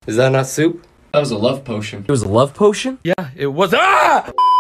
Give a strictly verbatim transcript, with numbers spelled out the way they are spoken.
Is that not soup? That was a love potion. It was a love potion? Yeah, it was. Ah!